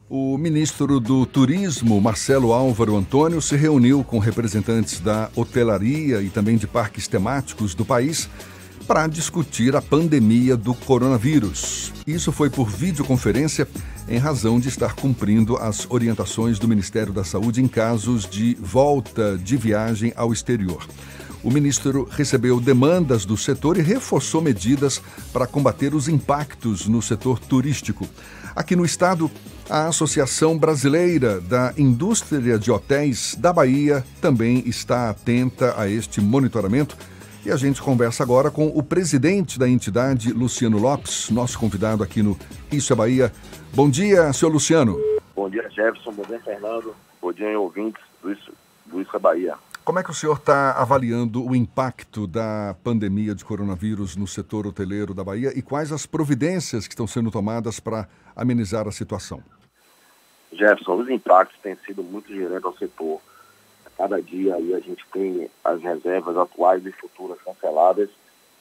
O ministro do Turismo, Marcelo Álvaro Antônio, se reuniu com representantes da hotelaria e também de parques temáticos do país para discutir a pandemia do coronavírus. Isso foi por videoconferência em razão de estar cumprindo as orientações do Ministério da Saúde em casos de volta de viagem ao exterior. O ministro recebeu demandas do setor e reforçou medidas para combater os impactos no setor turístico. Aqui no estado, a Associação Brasileira da Indústria de Hotéis da Bahia também está atenta a este monitoramento. E a gente conversa agora com o presidente da entidade, Luciano Lopes, nosso convidado aqui no Isso é Bahia. Bom dia, senhor Luciano. Bom dia, Jefferson. Bom dia, Fernando. Bom dia, ouvintes do Isso é Bahia. Como é que o senhor está avaliando o impacto da pandemia de coronavírus no setor hoteleiro da Bahia e quais as providências que estão sendo tomadas para amenizar a situação? Jefferson, os impactos têm sido muito gerentes ao setor. Cada dia aí a gente tem as reservas atuais e futuras canceladas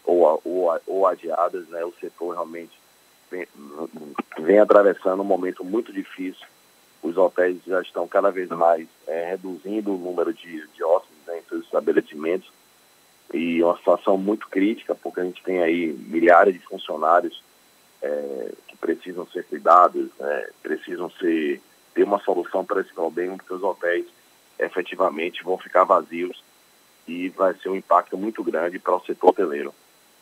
ou adiadas, né? O setor realmente vem atravessando um momento muito difícil. Os hotéis já estão cada vez mais reduzindo o número de hóspedes, né, em seus estabelecimentos, e uma situação muito crítica, porque a gente tem aí milhares de funcionários que precisam ser cuidados, né, precisam ter uma solução para esse problema, porque os hotéis efetivamente vão ficar vazios e vai ser um impacto muito grande para o setor hoteleiro.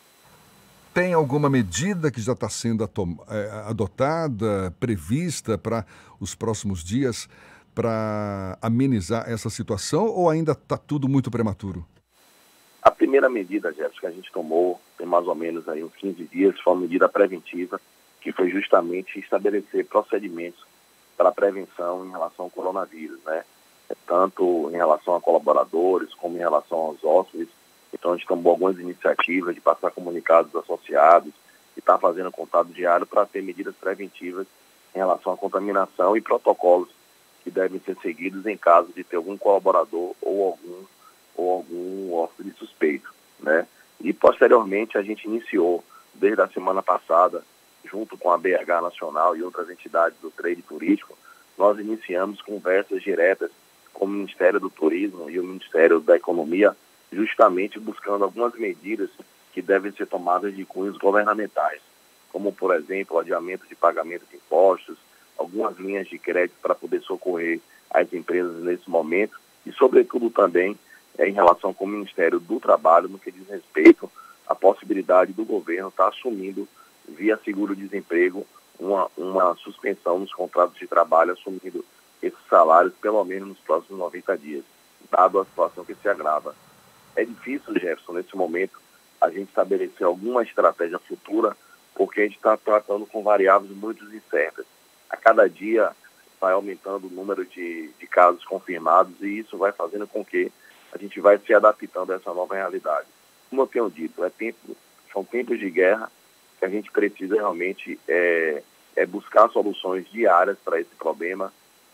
Tem alguma medida que já está sendo adotada, prevista para os próximos dias para amenizar essa situação ou ainda está tudo muito prematuro? A primeira medida, Jefferson, que a gente tomou tem mais ou menos aí uns 15 dias, foi uma medida preventiva, que foi justamente estabelecer procedimentos para prevenção em relação ao coronavírus, né? Tanto em relação a colaboradores como em relação aos hóspedes. Então a gente tomou algumas iniciativas de passar comunicados associados e está fazendo contato diário para ter medidas preventivas em relação à contaminação e protocolos que devem ser seguidos em caso de ter algum colaborador ou algum hóspede suspeito, né? E posteriormente a gente iniciou, desde a semana passada, junto com a BH Nacional e outras entidades do trade turístico, nós iniciamos conversas diretas com o Ministério do Turismo e o Ministério da Economia, justamente buscando algumas medidas que devem ser tomadas de cunhos governamentais, como, por exemplo, o adiamento de pagamento de impostos, algumas linhas de crédito para poder socorrer as empresas nesse momento e, sobretudo, também em relação com o Ministério do Trabalho, no que diz respeito à possibilidade do governo estar assumindo, via seguro-desemprego, uma suspensão nos contratos de trabalho, assumindo esses salários pelo menos nos próximos 90 dias, dado a situação que se agrava. É difícil, Jefferson, nesse momento, a gente estabelecer alguma estratégia futura, porque a gente está tratando com variáveis muito incertas. A cada dia vai aumentando o número de casos confirmados e isso vai fazendo com que a gente vai se adaptando a essa nova realidade. Como eu tenho dito, são tempos de guerra que a gente precisa realmente buscar soluções diárias para esse problema.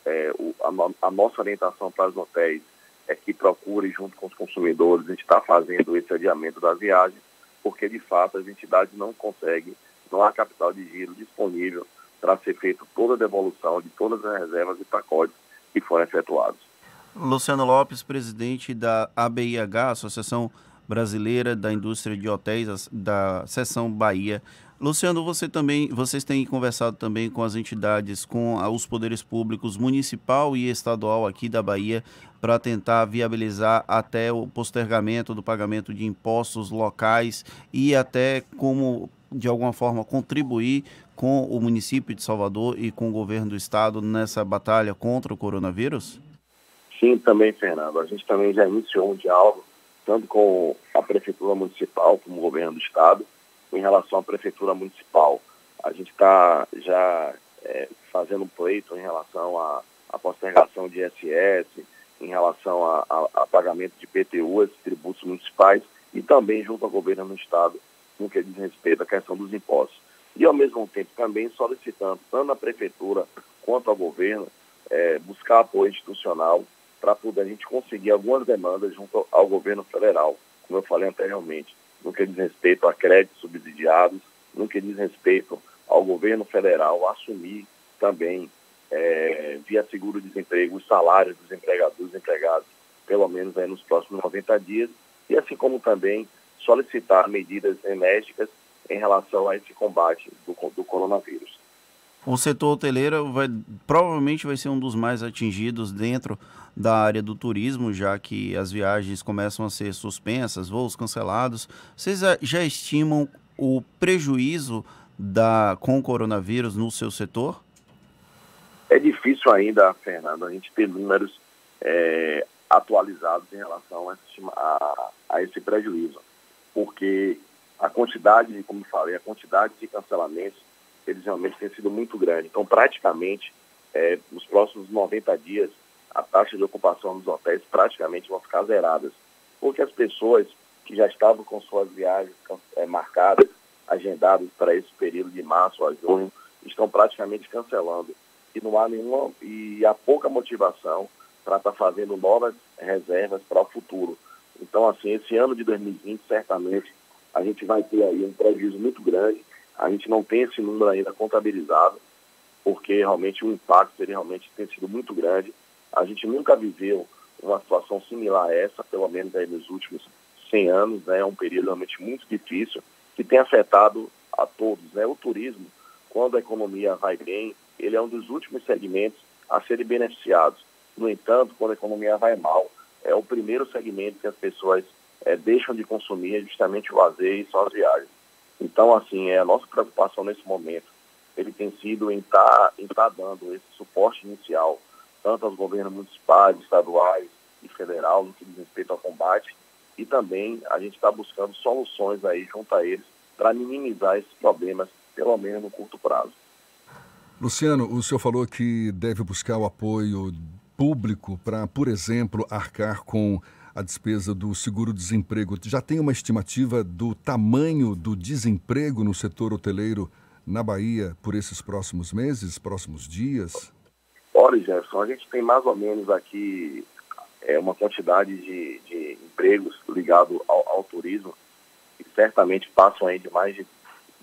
A nossa orientação para os hotéis é que procure, junto com os consumidores, a gente está fazendo esse adiamento da viagem, porque, de fato, as entidades não conseguem, não há capital de giro disponível para ser feita toda a devolução de todas as reservas e pacotes que foram efetuados. Luciano Lopes, presidente da ABIH, Associação Brasileira da Indústria de Hotéis, da Seção Bahia. Luciano, vocês têm conversado também com as entidades, com os poderes públicos municipal e estadual aqui da Bahia para tentar viabilizar até o postergamento do pagamento de impostos locais e até como, de alguma forma, contribuir com o município de Salvador e com o governo do estado nessa batalha contra o coronavírus? Sim, também, Fernando. A gente também já iniciou um diálogo, tanto com a Prefeitura Municipal como o governo do estado, em relação à Prefeitura Municipal. A gente está já fazendo um pleito em relação à postergação de ISS, em relação a pagamento de IPTU, esses tributos municipais, e também junto ao governo do estado, no que diz respeito à questão dos impostos. E, ao mesmo tempo, também solicitando, tanto a Prefeitura quanto ao governo, buscar apoio institucional para poder a gente conseguir algumas demandas junto ao governo federal, como eu falei anteriormente, no que diz respeito a créditos subsidiados, no que diz respeito ao governo federal assumir também via seguro-desemprego, os salários dos empregados, pelo menos aí nos próximos 90 dias, e assim como também solicitar medidas enérgicas em relação a esse combate do coronavírus. O setor hoteleiro provavelmente vai ser um dos mais atingidos dentro da área do turismo, já que as viagens começam a ser suspensas, voos cancelados. Vocês já estimam o prejuízo com o coronavírus no seu setor? É difícil ainda, Fernando, a gente ter números atualizados em relação a esse prejuízo, porque a quantidade, como eu falei, a quantidade de cancelamentos, eles realmente têm sido muito grande. Então, praticamente, nos próximos 90 dias, a taxa de ocupação dos hotéis praticamente vão ficar zeradas, porque as pessoas que já estavam com suas viagens marcadas, agendadas para esse período de março a junho, estão praticamente cancelando. E não há e há pouca motivação para estar fazendo novas reservas para o futuro. Então, assim, esse ano de 2020, certamente, a gente vai ter aí um prejuízo muito grande. A gente não tem esse número ainda contabilizado, porque realmente o impacto ele realmente tem sido muito grande. A gente nunca viveu uma situação similar a essa, pelo menos aí nos últimos 100 anos, né? É um período realmente muito difícil, que tem afetado a todos, né? O turismo, quando a economia vai bem, ele é um dos últimos segmentos a serem beneficiados. No entanto, quando a economia vai mal, é o primeiro segmento que as pessoas deixam de consumir, justamente o lazer e só as viagens. Então, assim, a nossa preocupação nesse momento, ele tem sido em tá dando esse suporte inicial, tanto aos governos municipais, estaduais e federal, no que diz respeito ao combate, e também a gente está buscando soluções aí junto a eles para minimizar esses problemas, pelo menos no curto prazo. Luciano, o senhor falou que deve buscar o apoio público para, por exemplo, arcar com a despesa do seguro-desemprego. Já tem uma estimativa do tamanho do desemprego no setor hoteleiro na Bahia por esses próximos meses, próximos dias? Olha, Jefferson, a gente tem mais ou menos aqui uma quantidade de empregos ligados ao turismo que certamente passam aí de mais de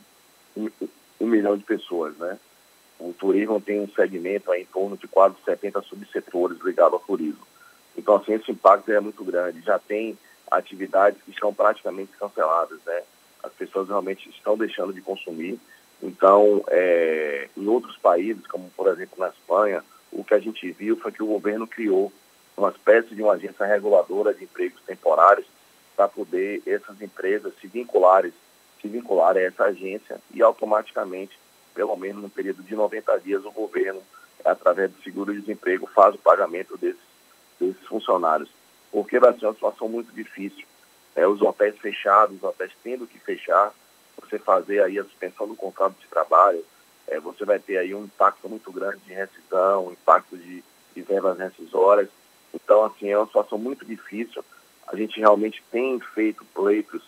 1 milhão de pessoas, né? O turismo tem um segmento aí em torno de quase 70 subsetores ligados ao turismo. Então, assim, esse impacto é muito grande. Já tem atividades que estão praticamente canceladas, né? As pessoas realmente estão deixando de consumir. Então, em outros países, como por exemplo na Espanha, o que a gente viu foi que o governo criou uma espécie de uma agência reguladora de empregos temporários para poder essas empresas se vincularem a essa agência e automaticamente, pelo menos no período de 90 dias, o governo, através do seguro-desemprego, faz o pagamento desses funcionários. Porque vai ser uma situação muito difícil. Os hotéis fechados, os hotéis tendo que fechar, você fazer aí a suspensão do contrato de trabalho, você vai ter aí um impacto muito grande de rescisão, um impacto de verbas rescisórias. Então, assim, é uma situação muito difícil. A gente realmente tem feito pleitos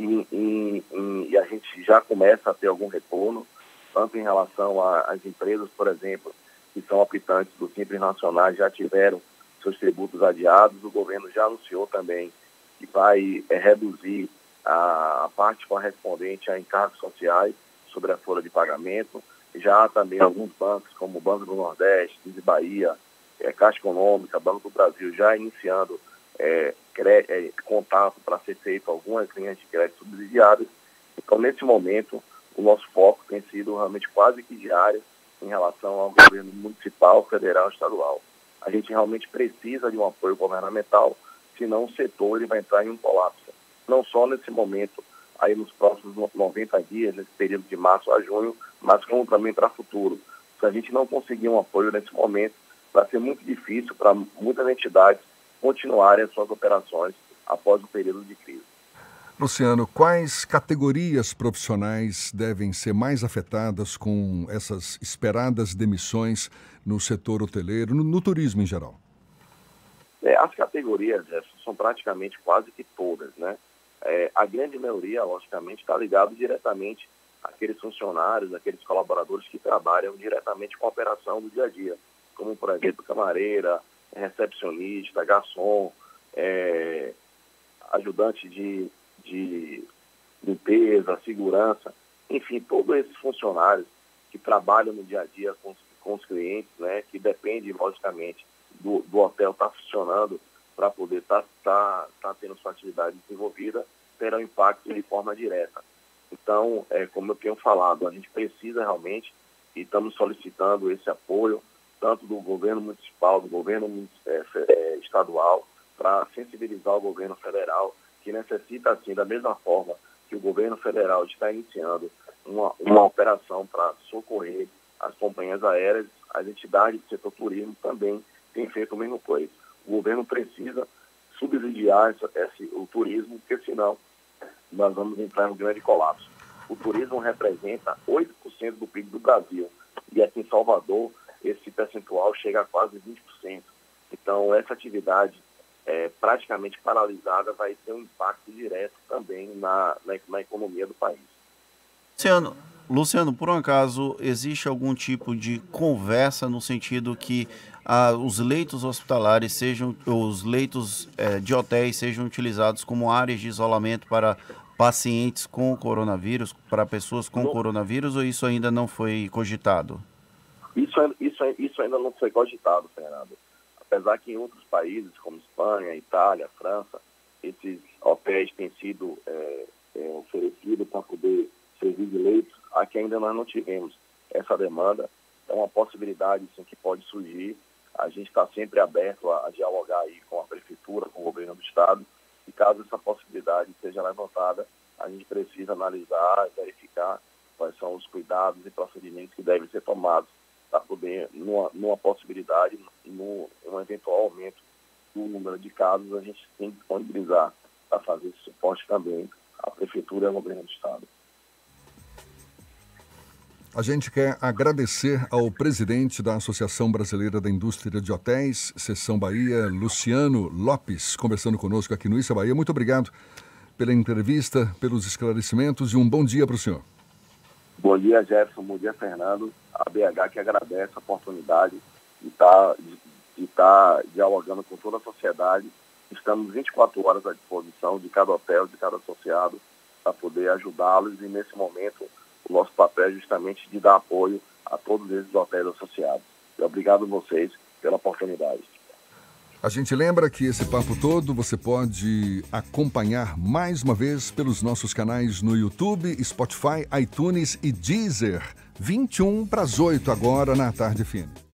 e a gente já começa a ter algum retorno, tanto em relação às empresas, por exemplo, que são optantes do Simples Nacional, já tiveram seus tributos adiados. O governo já anunciou também que vai reduzir a parte correspondente a encargos sociais sobre a folha de pagamento. Já há também alguns bancos, como o Banco do Nordeste, Banco Bahia, Caixa Econômica, Banco do Brasil, já iniciando contato para ser feito algumas linhas de crédito subsidiadas. Então, nesse momento, o nosso foco tem sido realmente quase que diário em relação ao governo municipal, federal e estadual. A gente realmente precisa de um apoio governamental, senão o setor ele vai entrar em um colapso. Não só nesse momento, aí nos próximos 90 dias, nesse período de março a junho, mas como também para o futuro. Se a gente não conseguir um apoio nesse momento, vai ser muito difícil para muitas entidades continuarem as suas operações após o período de crise. Luciano, quais categorias profissionais devem ser mais afetadas com essas esperadas demissões no setor hoteleiro, no turismo em geral? As categorias são praticamente quase que todas, né? A grande maioria, logicamente, está ligado diretamente àqueles funcionários, àqueles colaboradores que trabalham diretamente com a operação do dia a dia, como, por exemplo, camareira, recepcionista, garçom, ajudante de limpeza, segurança, enfim, todos esses funcionários que trabalham no dia a dia com com os clientes, né, que depende, logicamente, do hotel estar funcionando para poder estar tendo sua atividade desenvolvida, terá um impacto de forma direta. Então, como eu tenho falado, a gente precisa realmente, e estamos solicitando esse apoio, tanto do governo municipal, do governo estadual, para sensibilizar o governo federal, que necessita, assim, da mesma forma que o governo federal está iniciando uma operação para socorrer as companhias aéreas, as entidades do setor turismo também têm feito o mesmo coisa. O governo precisa subsidiar o turismo, porque senão nós vamos entrar em um grande colapso. O turismo representa 8% do PIB do Brasil, e aqui em Salvador esse percentual chega a quase 20%. Então, essa atividade praticamente paralisada vai ter um impacto direto também na economia do país. Luciano, por um acaso, existe algum tipo de conversa no sentido que os leitos hospitalares os leitos de hotéis sejam utilizados como áreas de isolamento para pacientes com coronavírus, para pessoas com coronavírus, ou isso ainda não foi cogitado? Isso ainda não foi cogitado, Fernando. Apesar que em outros países, como Espanha, Itália, França, esses hotéis têm sido oferecidos para poder servir de leitos, aqui ainda nós não tivemos essa demanda. É uma possibilidade, sim, que pode surgir. A gente está sempre aberto a dialogar aí com a prefeitura, com o governo do estado, e caso essa possibilidade seja levantada, a gente precisa analisar, verificar quais são os cuidados e procedimentos que devem ser tomados para poder, numa possibilidade, num eventual aumento do número de casos, a gente tem que disponibilizar para fazer esse suporte também à prefeitura e ao governo do estado. A gente quer agradecer ao presidente da Associação Brasileira da Indústria de Hotéis, Seção Bahia, Luciano Lopes, conversando conosco aqui no Issa Bahia. Muito obrigado pela entrevista, pelos esclarecimentos e um bom dia para o senhor. Bom dia, Jefferson. Bom dia, Fernando. A BH que agradece a oportunidade de estar dialogando com toda a sociedade. Estamos 24 horas à disposição de cada hotel, de cada associado, para poder ajudá-los, e nesse momento o nosso papel é justamente de dar apoio a todos esses hotéis associados. E obrigado a vocês pela oportunidade. A gente lembra que esse papo todo você pode acompanhar mais uma vez pelos nossos canais no YouTube, Spotify, iTunes e Deezer. 7:50 agora na Tarde FM.